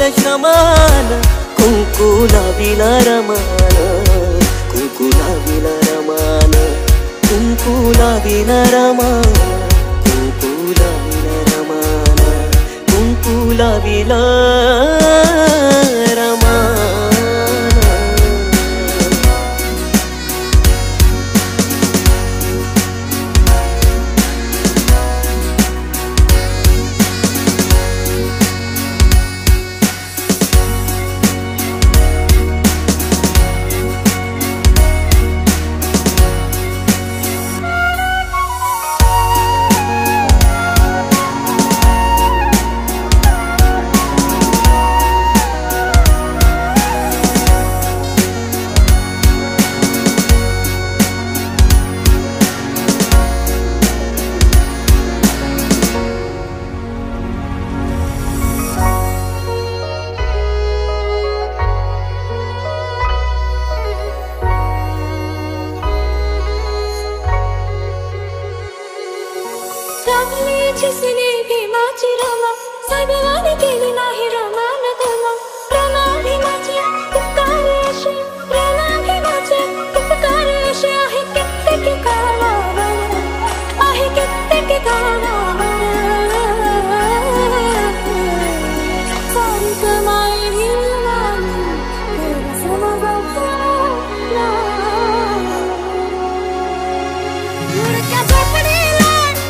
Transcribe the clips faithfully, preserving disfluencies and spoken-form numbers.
श्रमान कुंकू लाविला रमान कुंकू लाविला रमान कुंकू लाविला रमान कुंकू लाविला रमान कुंकू लाविला रमान जिसने भीमाची रमा साहेबांनी केली नाही रमान धर्म रमा भीमाची उपकार असे रमा भीमाचे उपकार असे आहे कित्येक काळावर आहे कित्येक काळावर सारी कमाई भीमानी मुडक्या झोपडीला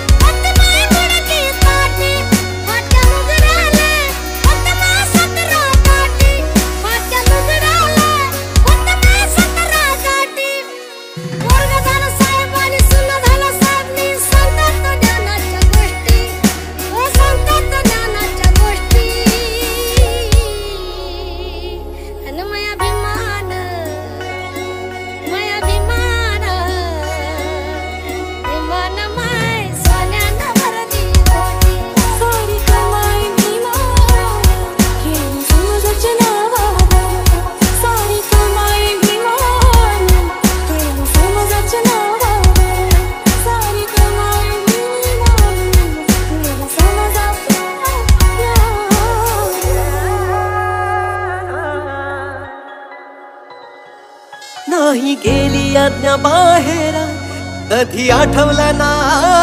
नाही गेली आज्ञा बाहेर कधी आठवलं ना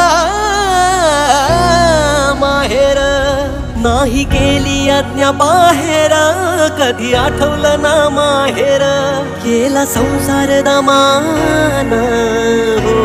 माहेर नाही गेली आज्ञा बाहेर कधी आठवलं ना माहेर केला संसार दमान हो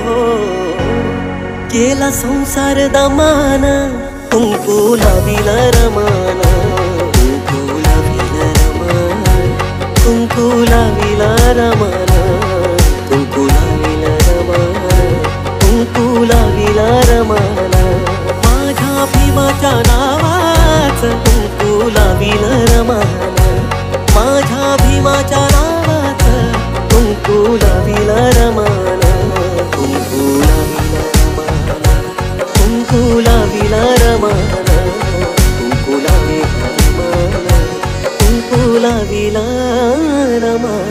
केला संसार दमान कुंकू लाविला रमान कुंकू लाविला रमान कुंकू लाविला रमान कुंकू लाविला रमान कुंकू लाविला रमान माझ्या भीमाच्या नावाचं कुंकू लाविला रमान माझ्या भीमाच्या नावाचं कुंकू लाविला रमान कुंकू लाविला रमान कुंकू लाविला रमान कुंकू लाविला रमान कुंकू लाविला रमान